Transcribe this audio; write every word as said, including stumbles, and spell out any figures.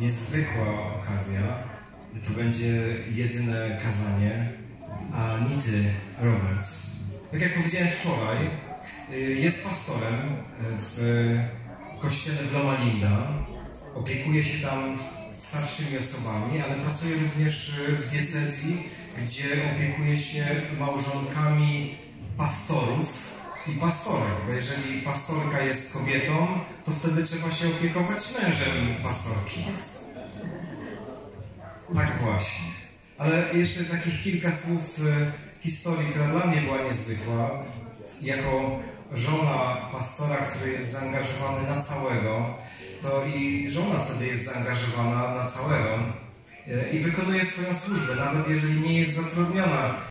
niezwykła okazja. To będzie jedyne kazanie Anity Roberts. Tak jak powiedziałem wczoraj, jest pastorem w kościele w Loma Linda. Opiekuje się tam starszymi osobami, ale pracuje również w diecezji, gdzie opiekuje się małżonkami pastorów i pastorek, bo jeżeli pastorka jest kobietą, to wtedy trzeba się opiekować mężem pastorki. Tak właśnie. Ale jeszcze takich kilka słów historii, która dla mnie była niezwykła. Jako żona pastora, który jest zaangażowany na całego, to i żona wtedy jest zaangażowana na całego i wykonuje swoją służbę, nawet jeżeli nie jest zatrudniona